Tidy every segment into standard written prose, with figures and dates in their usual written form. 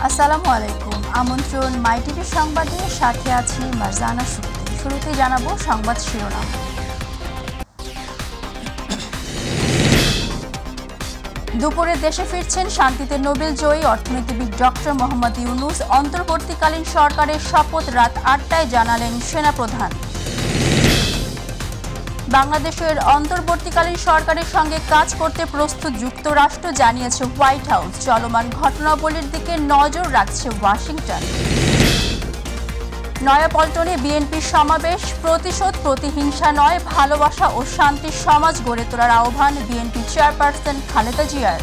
আসসালামু আলাইকুম। আমন্ত্রণ মাই টিভি সংবাদে, সাথে আছি মারজানা সুক্তি। শুরুতে জানাবো সংবাদ শিরোনাম। দুপুরে দেশে ফিরছেন শান্তিতে নোবেল জয়ী অর্থনীতিবিদ ডক্টর মোহাম্মদ ইউনূস। অন্তর্বর্তীকালীন সরকারের শপথ রাত ৮টায় জানালেন সেনাপ্রধান। বাংলাদেশের অন্তর্বর্তীকালীন সরকারের সঙ্গে কাজ করতে প্রস্তুত যুক্তরাষ্ট্র, জানিয়েছে হোয়াইট হাউস। চলমান ঘটনাবলীর দিকে নজর রাখছে ওয়াশিংটন। নয়াপল্টনে বিএনপির সমাবেশ। প্রতিশোধ, প্রতিহিংসা নয়, ভালোবাসা ও শান্তির সমাজ গড়ে তোলার আহ্বান বিএনপি চেয়ারপারসন খালেদা জিয়ার।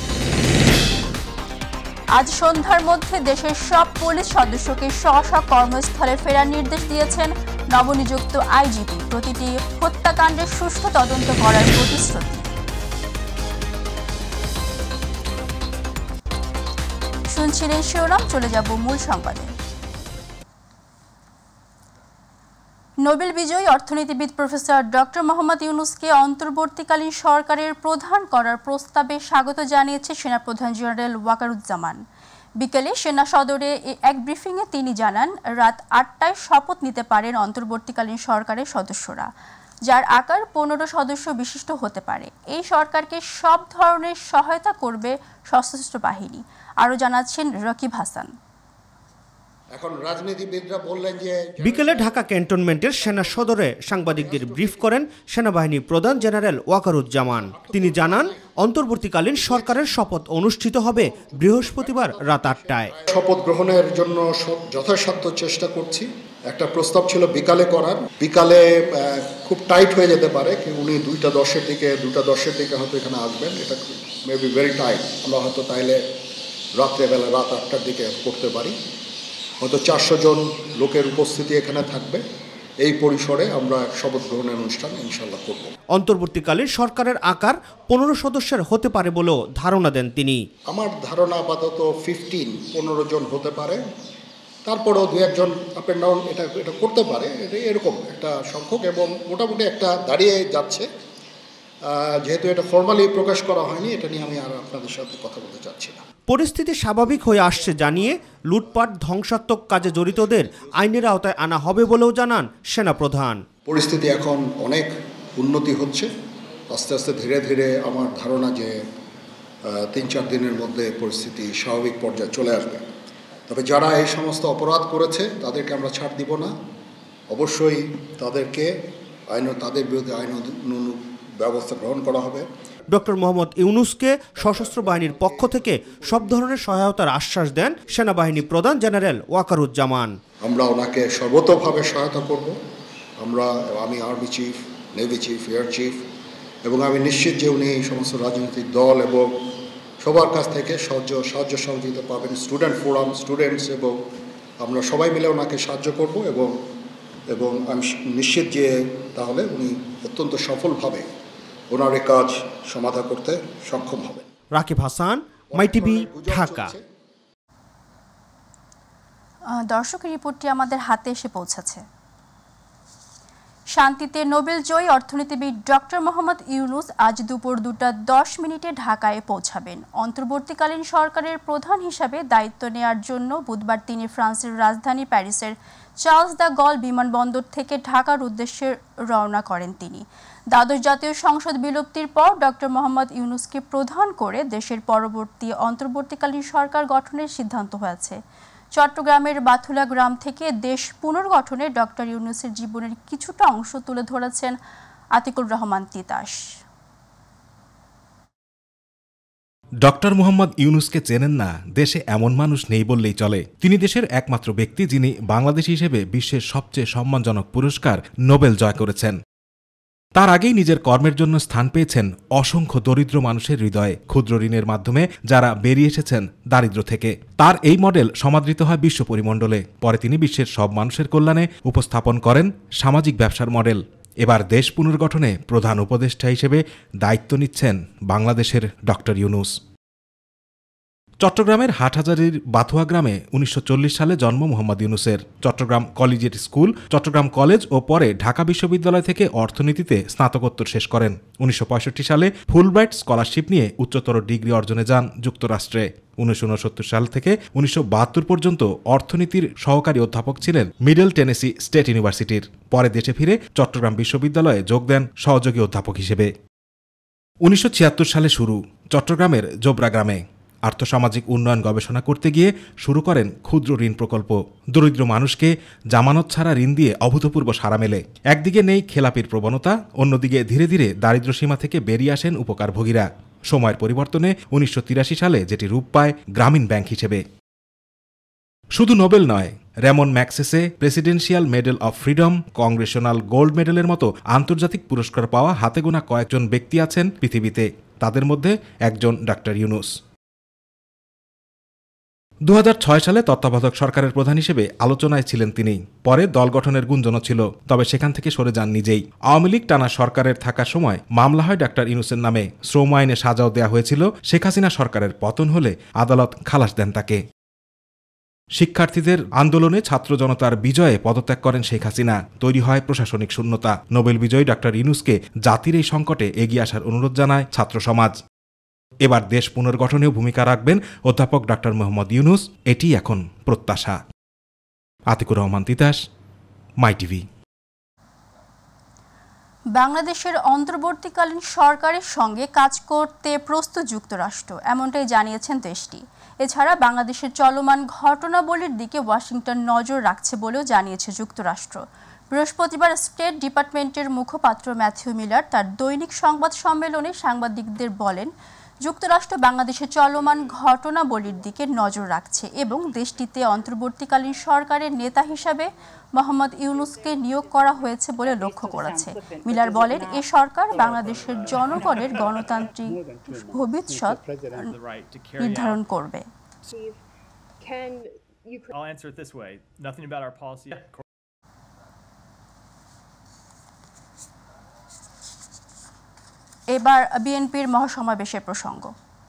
আজ সন্ধ্যার মধ্যে দেশের সব পুলিশ সদস্যকে স্ব কর্মস্থলে ফেরার নির্দেশ দিয়েছেন নবনিযুক্ত আইজিপি। প্রতিটি হত্যাকাণ্ডের সুষ্ঠু তদন্ত করার প্রতিশ্রুতি। শুনছিলেন শিরোনাম, চলে যাব মূল সংবাদে। নোবেল বিজয়ী অর্থনীতিবিদ প্রফেসর ডক্টর মোহাম্মদ ইউনূসকে অন্তর্বর্তীকালীন সরকারের প্রধান করার প্রস্তাবে স্বাগত জানিয়েছে সেনাপ্রধান জেনারেল ওয়াকারুজ্জামান। বিকেলে সেনা সদরে এক ব্রিফিংয়ে তিনি জানান, রাত ৮টায় শপথ নিতে পারেন অন্তর্বর্তীকালীন সরকারের সদস্যরা, যার আকার ১৫ সদস্য বিশিষ্ট হতে পারে। এই সরকারকে সব ধরনের সহায়তা করবে সশস্ত্র বাহিনী। আরও জানাচ্ছেন রকিব হাসান। এখন রাজনীতিবিদরা বললেন যে বিকেলে ঢাকা ক্যান্টনমেন্টের সেনা সদরে সাংবাদিকদের ব্রিফ করেন সেনাবাহিনী প্রধান জেনারেল ওয়াকারুজ্জামান। তিনি জানান, অন্তর্বর্তীকালীন সরকারের শপথ অনুষ্ঠিত হবে বৃহস্পতিবার রাত ৮টায়। শপথ গ্রহণের জন্য যথাসাধ্য চেষ্টা করছি। একটা প্রস্তাব ছিল বিকালে করার, বিকালে খুব টাইট হয়ে যেতে পারে, উনি 2:10-এর দিকে হয়তো এখানে আসবেন। এটা মেবি ভেরি টাইট। আমরা হয়তো তাইলে রাত্রেবেলা রাত ৮টার দিকে করতে পারি। হয়তো 400 জন লোকের উপস্থিতি এখানে থাকবে। এই পরিসরে আমরা শপথ গ্রহণের অনুষ্ঠান ইনশাল্লাহ করব। অন্তর্বর্তীকালীন সরকারের আকার 15 সদস্যের হতে পারে বলেও ধারণা দেন তিনি। আমার ধারণা আপাতত 15 জন হতে পারে, তারপরেও 2-1 জন আপ অ্যান্ড ডাউন এটা করতে পারে, এরকম একটা সংখ্যক, এবং মোটামুটি একটা দাঁড়িয়ে যাচ্ছে। যেহেতু এটা ফর্মালি প্রকাশ করা হয়নি, এটা নিয়ে আমি আর আপনাদের সাথে কথা বলতে চাচ্ছি না। পরিস্থিতি স্বাভাবিক হয়ে আসছে জানিয়ে লুটপাট, ধ্বংসাত্মক কাজে জড়িতদের আইনের আওতায় আনা হবে বলেও জানান সেনাপ্রধান। পরিস্থিতি এখন অনেক উন্নতি হচ্ছে, আস্তে আস্তে ধীরে ধীরে আমার ধারণা যে 3-4 দিনের মধ্যে পরিস্থিতি স্বাভাবিক পর্যায়ে চলে আসবে। তবে যারা এই সমস্ত অপরাধ করেছে তাদেরকে আমরা ছাড় দিব না। অবশ্যই তাদের বিরুদ্ধে আইন ব্যবস্থা গ্রহণ করা হবে। ডক্টর মোহাম্মদ ইউনূসকে সশস্ত্র বাহিনীর পক্ষ থেকে সব ধরনের সহায়তার আশ্বাস দেন সেনাবাহিনী প্রধান জেনারেল ওয়াকারুজ্জামান। আমরা ওনাকে সর্বতোভাবে সহায়তা করব। আমি army chief, navy chief, air chief, এবং আমি নিশ্চিত যে উনি এই সমস্ত রাজনৈতিক দল এবং সবার কাছ থেকে সাহায্য সহযোগিতা পাবেন। স্টুডেন্ট ফোরাম, স্টুডেন্টস, এবং আমরা সবাই মিলে ওনাকে সাহায্য করব, এবং আমি নিশ্চিত যে তাহলে উনি অত্যন্ত সফলভাবে ওনার এই কাজ সমাধা করতে সক্ষম হবেন। Rakib Hasan, My TV, Dhaka. দর্শকের রিপোর্টটি আমাদের হাতে এসে পৌঁছেছে। শান্তিতে নোবেল জয়ী অর্থনীতিবিদ ডক্টর মোহাম্মদ ইউনূস আজ দুপুর 2:10 ঢাকায় পৌঁছাবেন। অন্তর্বর্তীকালীন সরকারের প্রধান হিসাবে দায়িত্ব নেয়ার জন্য বুধবার তিনি ফ্রান্সের রাজধানী প্যারিসের চার্লস দ্য গল বিমানবন্দর থেকে ঢাকার উদ্দেশ্যে রওনা করেন তিনি। দ্বাদশ জাতীয় সংসদ বিলুপ্তির পর ডক্টর মোহাম্মদ ইউনূসকে প্রধান করে দেশের অন্তর্বর্তীকালীন সরকার গঠনের সিদ্ধান্ত হয়েছে। চট্টগ্রামের বাথুলা গ্রাম থেকে দেশ পুনর্গঠনে ডক্টর ইউনূসের জীবনের কিছুটা অংশ তুলে ধরেছেন আতিকুর রহমান তিতাস। ডক্টর মোহাম্মদ ইউনূসকে চেনেন না দেশে এমন মানুষ নেই বললেই চলে। তিনি দেশের একমাত্র ব্যক্তি যিনি বাংলাদেশী হিসেবে বিশ্বের সবচেয়ে সম্মানজনক পুরস্কার নোবেল জয় করেছেন। তার আগেই নিজের কর্মের জন্য স্থান পেয়েছেন অসংখ্য দরিদ্র মানুষের হৃদয়ে, ক্ষুদ্র ঋণের মাধ্যমে যারা বেরিয়ে এসেছেন দারিদ্র্য থেকে। তার এই মডেল সমাদৃত হয় বিশ্ব পরিমণ্ডলে। পরে তিনি বিশ্বের সব মানুষের কল্যাণে উপস্থাপন করেন সামাজিক ব্যবসার মডেল। এবার দেশ পুনর্গঠনে প্রধান উপদেষ্টা হিসেবে দায়িত্ব নিচ্ছেন বাংলাদেশের ডক্টর ইউনূস। চট্টগ্রামের হাটহাজারীর বাথুয়া গ্রামে ১৯৪০ সালে জন্ম মোহাম্মদ ইউনূসের। Chittagong collegiate school, Chittagong college ও পরে ঢাকা বিশ্ববিদ্যালয় থেকে অর্থনীতিতে স্নাতকোত্তর শেষ করেন। ১৯৬৫ সালে ফুলব্রাইট স্কলারশিপ নিয়ে উচ্চতর ডিগ্রি অর্জনে যান যুক্তরাষ্ট্রে। ১৯৬৯ সাল থেকে ১৯৭২ পর্যন্ত অর্থনীতির সহকারী অধ্যাপক ছিলেন মিডল টেনেসি স্টেট ইউনিভার্সিটির। পরে দেশে ফিরে চট্টগ্রাম বিশ্ববিদ্যালয়ে যোগ দেন সহযোগী অধ্যাপক হিসেবে। ১৯৭৬ সালে শুরু চট্টগ্রামের জোবরা গ্রামে আর্থসামাজিক উন্নয়ন গবেষণা করতে গিয়ে শুরু করেন ক্ষুদ্র ঋণ প্রকল্প। দরিদ্র মানুষকে জামানত ছাড়া ঋণ দিয়ে অভূতপূর্ব সাড়া মেলে। একদিকে নেই খেলাপির প্রবণতা, অন্যদিকে ধীরে ধীরে দারিদ্র্যসীমা থেকে বেরিয়ে আসেন উপকারভোগীরা। সময়ের পরিবর্তনে ১৯৮৩ সালে যেটি রূপ পায় গ্রামীণ ব্যাংক হিসেবে। শুধু নোবেল নয়, Ramon Magsaysay presidential medal of freedom, congressional gold মেডেলের মতো আন্তর্জাতিক পুরস্কার পাওয়া হাতে গোনা কয়েকজন ব্যক্তি আছেন পৃথিবীতে। তাদের মধ্যে একজন ডাক্তার ইউনূস। ২০০৬ সালে তত্ত্বাবধায়ক সরকারের প্রধান হিসেবে আলোচনায় ছিলেন তিনি। পরে দল গঠনের গুঞ্জনও ছিল, তবে সেখান থেকে সরে যান নিজেই। আওয়ামী লীগ টানা সরকারের থাকার সময় মামলা হয় ডাক্তার ইউনূসের নামে। শ্রম আইনে সাজাও দেয়া হয়েছিল। শেখ হাসিনা সরকারের পতন হলে আদালত খালাস দেন তাকে। শিক্ষার্থীদের আন্দোলনে ছাত্র জনতার বিজয়ে পদত্যাগ করেন শেখ হাসিনা। তৈরি হয় প্রশাসনিক শূন্যতা। নোবেল বিজয়ী ডাক্তার ইউনূসকে জাতির এই সংকটে এগিয়ে আসার অনুরোধ জানায় ছাত্র সমাজ। এবার দেশ পুনর্গঠনেও ভূমিকা রাখবেন অধ্যাপক ডাক্তার মোহাম্মদ ইউনূস, এটি এখন প্রত্যাশা। Atikur Rahman Titas, My TV. বাংলাদেশের অন্তর্বর্তীকালীন সরকারের সঙ্গে কাজ করতে প্রস্তুত যুক্তরাষ্ট্র, এমনটাই জানিয়েছেন দেশটি। এছাড়া বাংলাদেশের চলমান ঘটনাবলীর দিকে ওয়াশিংটন নজর রাখছে বলেও জানিয়েছে যুক্তরাষ্ট্র। বৃহস্পতিবার স্টেট ডিপার্টমেন্টের মুখপাত্র ম্যাথিউ মিলার তার দৈনিক সংবাদ সম্মেলনে সাংবাদিকদের বলেন, যুক্তরাষ্ট্র বাংলাদেশের চলমান ঘটনাবলীর দিকে নজর রাখছে এবং দেশটিতে অন্তর্বর্তীকালীন সরকারের নেতা হিসাবে মোহাম্মদ ইউনূসকে নিয়োগ করা হয়েছে বলে লক্ষ্য করেছে। মিলার বলেন, এ সরকার বাংলাদেশের জনগণের গণতান্ত্রিক ভবিষ্যৎ নির্ধারণ করবে। এবার বিএনপির মহাসমাবেশের প্রসঙ্গ।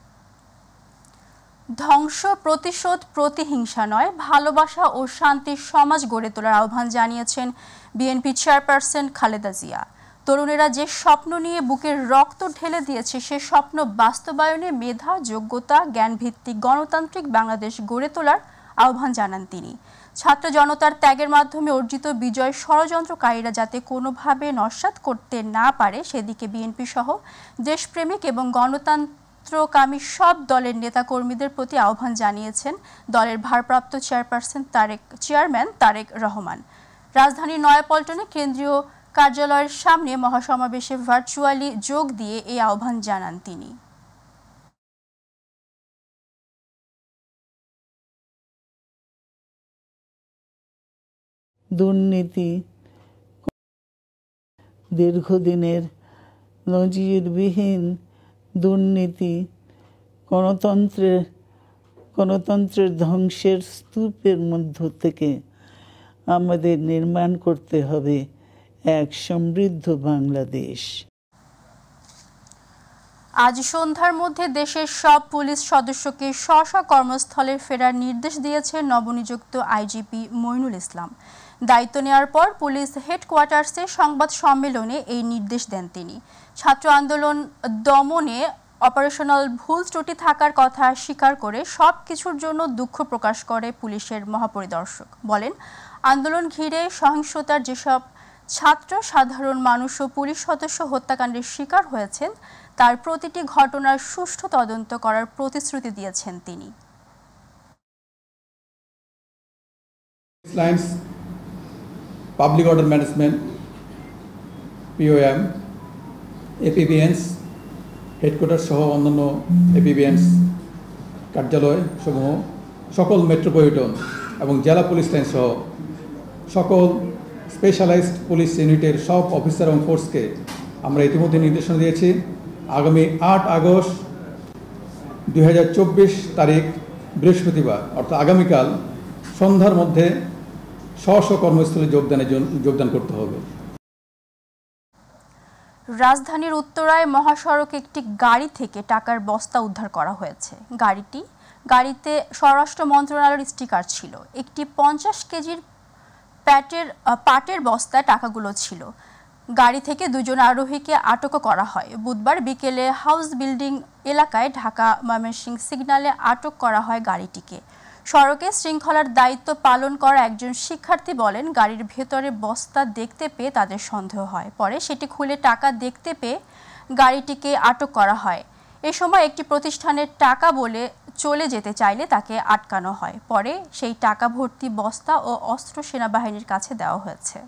ধ্বংস, প্রতিশোধ, প্রতিহিংসা নয়, ভালোবাসা ও শান্তির সমাজ গড়ে তোলার আহ্বান জানিয়েছেন বিএনপি চেয়ারপারসন খালেদা জিয়া। তরুণেরা যে স্বপ্ন নিয়ে বুকের রক্ত ঢেলে দিয়েছে, সে স্বপ্ন বাস্তবায়নে মেধা, যোগ্যতা, জ্ঞানভিত্তিক গণতান্ত্রিক বাংলাদেশ গড়ে তোলার আহ্বান জানান তিনি। ছাত্র জনতার ত্যাগের মাধ্যমে অর্জিত বিজয় ষড়যন্ত্রকারীরা যাতে কোনোভাবে নস্যাৎ করতে না পারে, সেদিকে বিএনপি সহ দেশপ্রেমিক এবং গণতন্ত্রকামী সব দলের নেতাকর্মীদের প্রতি আহ্বান জানিয়েছেন দলের ভারপ্রাপ্ত চেয়ারম্যান তারেক রহমান। রাজধানীর নয়াপল্টনে কেন্দ্রীয় কার্যালয়ের সামনে মহাসমাবেশে ভার্চুয়ালি যোগ দিয়ে এই আহ্বান জানান তিনি। দুর্নীতি, দীর্ঘদিনের নজিরবিহীন দুর্নীতি, গণতন্ত্রের ধ্বংসের স্তূপের মধ্য থেকে আমাদের নির্মাণ করতে হবে এক সমৃদ্ধ বাংলাদেশ। আজ সন্ধ্যার মধ্যে দেশের সব পুলিশ সদস্যকে স্ব কর্মস্থলে ফেরার নির্দেশ দিয়েছে নবনিযুক্ত আইজিপি মইনুল ইসলাম। দায়িত্ব নেওয়ার পর পুলিশ হেডকোয়ার্টার্সে সংবাদ সম্মেলনে এই নির্দেশ দেন তিনি। ছাত্র আন্দোলন দমনে অপারেশনাল ভুল ত্রুটি থাকার কথা স্বীকার করে সব কিছুর জন্য দুঃখ প্রকাশ করে পুলিশের মহাপরিদর্শক। বলেন, আন্দোলন ঘিরে সহিংসতার যেসব ছাত্র, সাধারণ মানুষ ও পুলিশ সদস্য হত্যাকাণ্ডের শিকার হয়েছেন, তার প্রতিটি ঘটনার সুষ্ঠু তদন্ত করার প্রতিশ্রুতি দিয়েছেন তিনি। Public order management, POM, APBNs headquarter সহ অন্যান্য এপিবিএনস কার্যালয় সমূহ, সকল মেট্রোপলিটন এবং জেলা পুলিশ লাইন সহ সকল স্পেশালাইজড পুলিশ ইউনিটের সব অফিসার এবং ফোর্সকে আমরা ইতিমধ্যে নির্দেশনা দিয়েছি। আগামী 8 আগস্ট 2024 তারিখ বৃহস্পতিবার, অর্থাৎ আগামীকাল সন্ধ্যার মধ্যে স্ব কর্মস্থলে যোগদান করতে হবে। রাজধানীর উত্তরায় মহাসড়কে একটি গাড়ি থেকে টাকার বস্তা উদ্ধার করা হয়েছে। গাড়িটি গাড়িতে স্বরাষ্ট্র মন্ত্রণালয়ের স্টিকার ছিল। একটি 50 কেজির পাটের বস্তায় টাকাগুলো ছিল। গাড়ি থেকে দুজন আরোহীকে আটকও করা হয়। বুধবার বিকেলে হাউস বিল্ডিং এলাকায় ঢাকা ময়মনসিংহ সিগন্যালে আটক করা হয় গাড়িটিকে। সড়কে শৃঙ্খলার দায়িত্ব পালন করা একজন শিক্ষার্থী বলেন, গাড়ির ভেতরে বস্তা দেখতে পেয়ে তাদের সন্দেহ হয়। পরে সেটি খুলে টাকা দেখতে পেয়ে গাড়িটিকে আটক করা হয়। এ সময় একটি প্রতিষ্ঠানের টাকা বলে চলে যেতে চাইলে তাকে আটকানো হয়। পরে সেই টাকা ভর্তি বস্তা ও অস্ত্র সেনাবাহিনীর কাছে দেওয়া হয়েছে।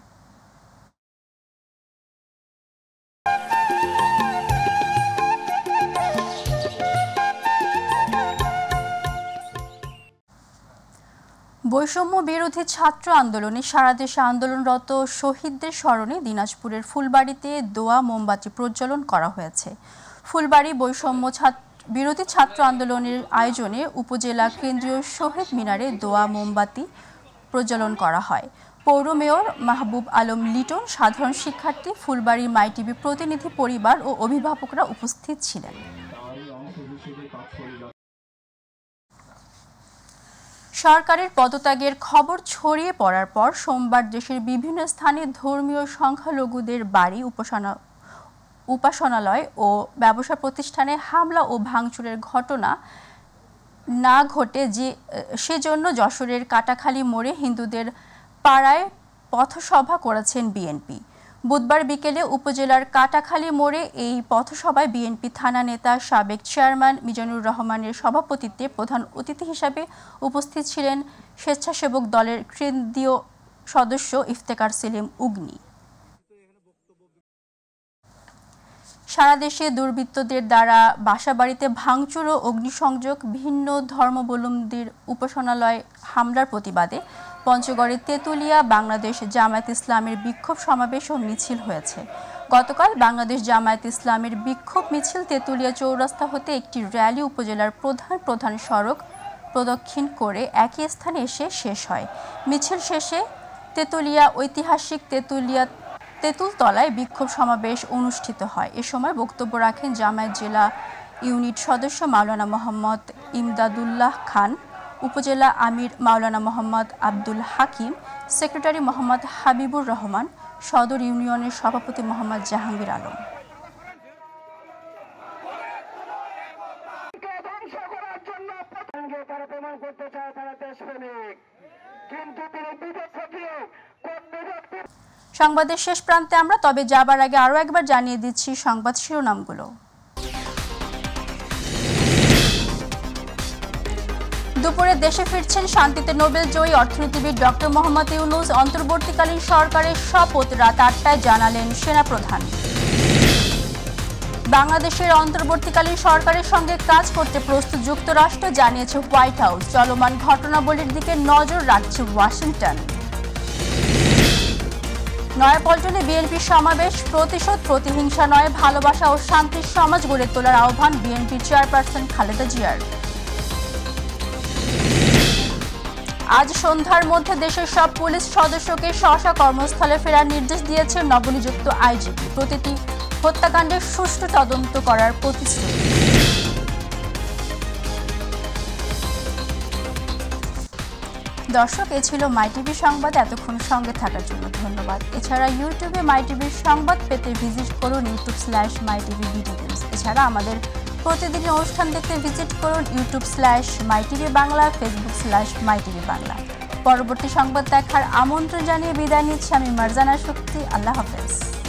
বৈষম্য বিরোধী ছাত্র আন্দোলনে সারা দেশে আন্দোলনরত শহীদদের স্মরণে দিনাজপুরের ফুলবাড়িতে দোয়া মোমবাতি প্রজ্বলন করা হয়েছে। ফুলবাড়ি বৈষম্য বিরোধী ছাত্র আন্দোলনের আয়োজনে উপজেলা কেন্দ্রীয় শহীদ মিনারে দোয়া মোমবাতি প্রজ্বলন করা হয়। পৌর মেয়র মাহবুব আলম লিটন, সাধারণ শিক্ষার্থী, ফুলবাড়ি মাইটিভি প্রতিনিধি পরিবার ও অভিভাবকরা উপস্থিত ছিলেন। সরকারের পদত্যাগের খবর ছড়িয়ে পড়ার পর সোমবার দেশের বিভিন্ন স্থানে ধর্মীয় সংখ্যালঘুদের বাড়ি, উপাসনালয় ও ব্যবসা প্রতিষ্ঠানে হামলা ও ভাঙচুরের ঘটনা না ঘটে সেজন্য যশোরের কাটাখালী মোড়ে হিন্দুদের পাড়ায় পথসভা করেছেন বিএনপি। বুধবার বিকেলে উপজেলার কাটাখালী মোড়ে এই পথসভায় বিএনপি থানা নেতা সাবেক চেয়ারম্যান মিজানুর রহমানের সভাপতিত্বে প্রধান অতিথি হিসাবে উপস্থিত ছিলেন স্বেচ্ছাসেবক দলের কেন্দ্রীয় সদস্য ইফতেখার সেলিম উগনি। সারা দেশে দুর্বৃত্তদের দ্বারা বাসাবাড়িতে ভাঙচুর ও অগ্নিসংযোগ, ভিন্ন ধর্মাবলম্বীদের উপাসনালয় হামলার প্রতিবাদে পঞ্চগড়ে তেঁতুলিয়া বাংলাদেশ জামায়াত ইসলামের বিক্ষোভ সমাবেশ ও মিছিল হয়েছে। গতকাল বাংলাদেশ জামায়াত ইসলামের বিক্ষোভ মিছিল তেঁতুলিয়া চৌরাস্তা হতে একটি র্যালি উপজেলার প্রধান সড়ক প্রদক্ষিণ করে একই স্থানে এসে শেষ হয়। মিছিল শেষে তেঁতুলিয়া ঐতিহাসিক তেঁতুলতলায় বিক্ষোভ সমাবেশ অনুষ্ঠিত হয়। এ সময় বক্তব্য রাখেন জামায়াত জেলা ইউনিট সদস্য মাওলানা মোহাম্মদ ইমদাদুল্লাহ খান, উপজেলা আমির মাওলানা মোহাম্মদ আব্দুল হাকিম, সেক্রেটারি মোহাম্মদ হাবিবুর রহমান, সদর ইউনিয়নের সভাপতি মোহাম্মদ জাহাঙ্গীর আলম। সংবাদের শেষ প্রান্তে আমরা, তবে যাবার আগে আরও একবার জানিয়ে দিচ্ছি সংবাদ শিরোনামগুলো। দুপুরে দেশে ফিরছেন শান্তিতে নোবেল জয়ী অর্থনীতিবিদ ডক্টর মোহাম্মদ ইউনূস। অন্তর্বর্তীকালীন সরকারের শপথ রাত 8টায় জানালেন সেনাপ্রধান। বাংলাদেশের অন্তর্বর্তীকালীন সরকারের সঙ্গে কাজ করতে প্রস্তুত যুক্তরাষ্ট্র, জানিয়েছে হোয়াইট হাউস। চলমান ঘটনাবলীর দিকে নজর রাখছে ওয়াশিংটন। নয়াপল্টনে বিএনপির সমাবেশ, প্রতিশোধ প্রতিহিংসা নয়, ভালোবাসা ও শান্তির সমাজ গড়ে তোলার আহ্বান বিএনপির চেয়ারপারসন খালেদা জিয়ার। আজ সন্ধ্যার মধ্যে দেশের সব পুলিশ সদস্যকে স্ব-স্ব কর্মস্থলে ফেরার নির্দেশ দিয়েছে নবনিযুক্ত আইজিপি। প্রতিটি হত্যাকাণ্ডের সুষ্ঠু তদন্ত করার প্রতিশ্রুতি। দর্শক, এ ছিল মাইটিভি সংবাদ। এতক্ষণ সঙ্গে থাকার জন্য ধন্যবাদ। এছাড়া ইউটিউবে মাইটিভির সংবাদ পেতে ভিজিট করুন youtube/mytvvideos। এছাড়া আমাদের প্রতিদিনের অনুষ্ঠান দেখতে ভিজিট করুন youtube/mytv বাংলা, facebook/mytv বাংলা। পরবর্তী সংবাদ দেখার আমন্ত্রণ জানিয়ে বিদায় নিচ্ছি আমি মারজানা শক্তি। আল্লাহ হাফেজ।